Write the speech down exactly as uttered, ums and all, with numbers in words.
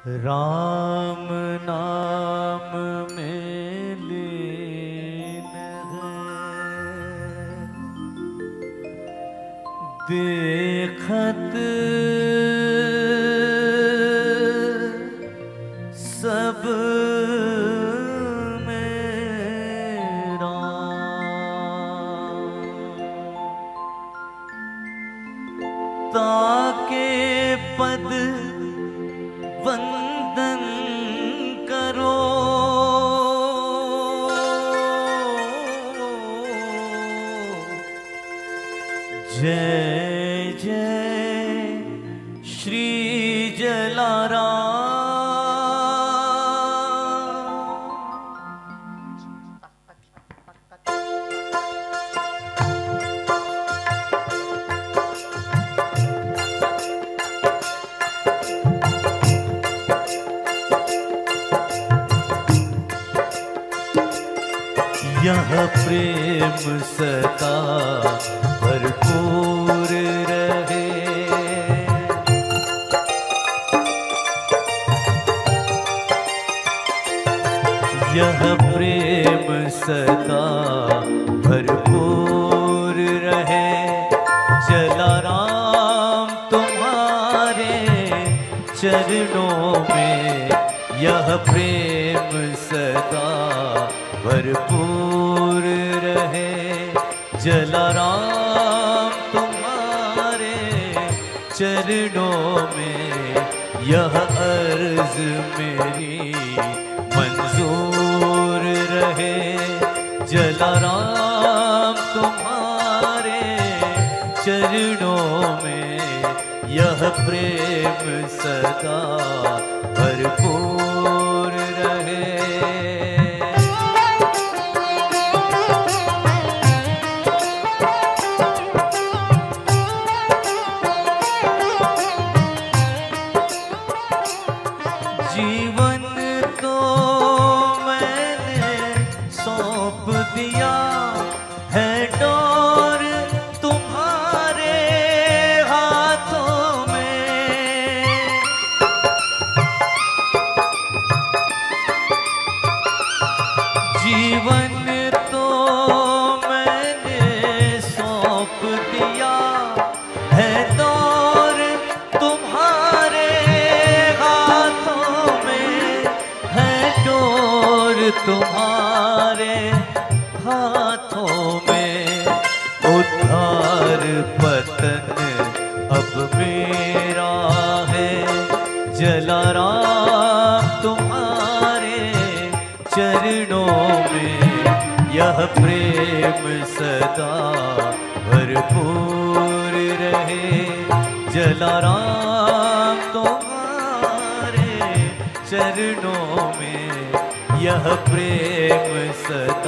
राम नाम में लीन है, देखत सब मेरा, ताके पद वंदन करो, जय जय श्री जलाराम। यह प्रेम सदा भरपूर रहे, यह प्रेम सदा भरपूर रहे, जलाराम तुम्हारे चरणों में। यह प्रेम सदा भरपूर रहे, जलाराम तुम्हारे चरणों में। यह अर्ज मेरी मंजूर रहे, जलाराम तुम्हारे चरणों में। यह प्रेम सदा भरपूर रहे। जीवन तो मैंने सौंप दिया है, डोर तुम्हारे हाथों में। जीवन तो मैंने सौंप दिया है, डोर तुम्हारे तुम्हारे हाथों में। उद्धार पतन अब मेरा है, जलाराम तुम्हारे चरणों में। यह प्रेम सदा भरपूर रहे, जलाराम तुम्हारे चरणों में। यह प्रेम सदा